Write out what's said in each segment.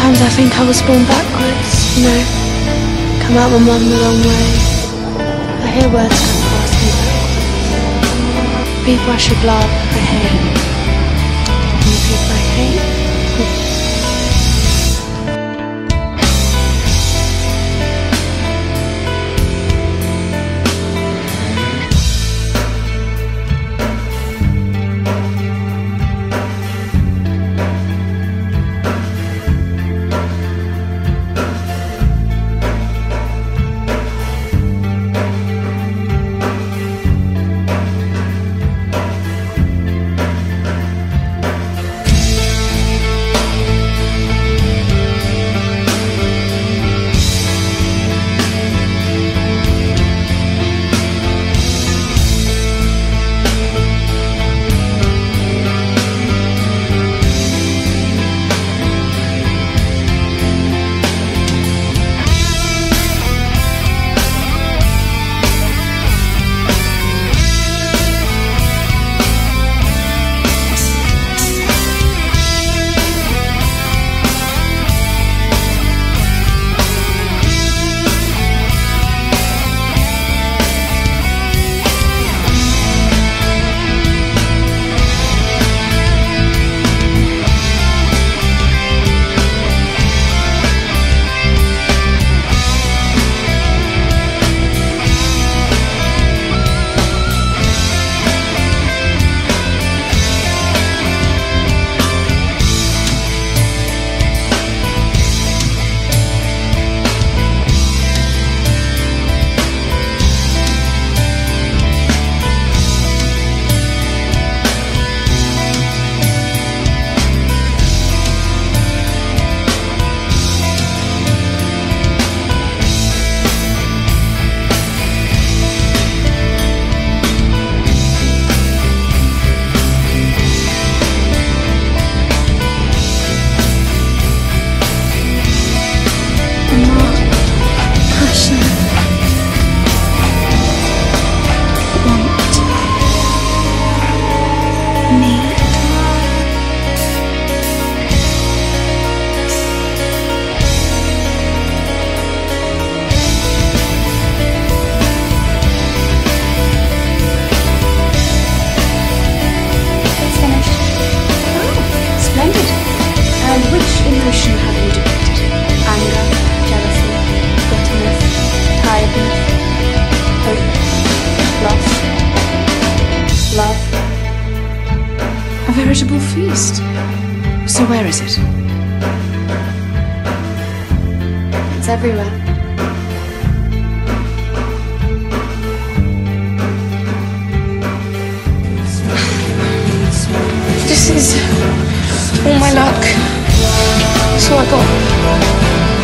Sometimes I think I was born backwards, you know. Come out my mum the long way. I hear words come past me backwards. People I should love, I hate. And the people I hate, emotion have you depicted? Anger, jealousy, bitterness, tiredness, hope, loss, love. A veritable feast. So where is it? It's everywhere. This is all my luck. That's all I got.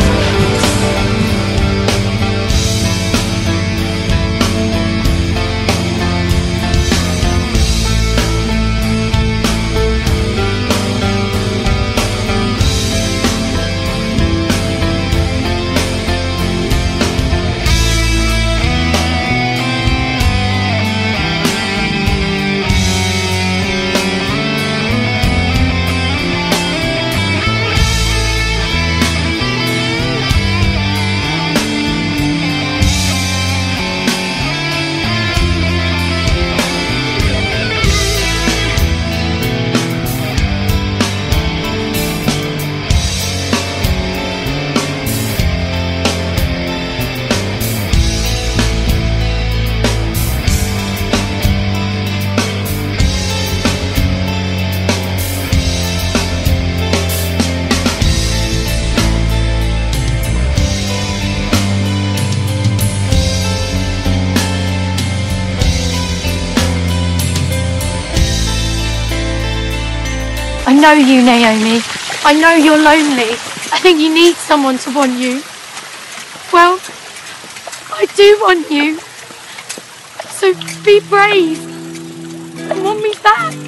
I know you, Naomi. I know you're lonely. I think you need someone to want you. Well, I do want you. So be brave and want me back.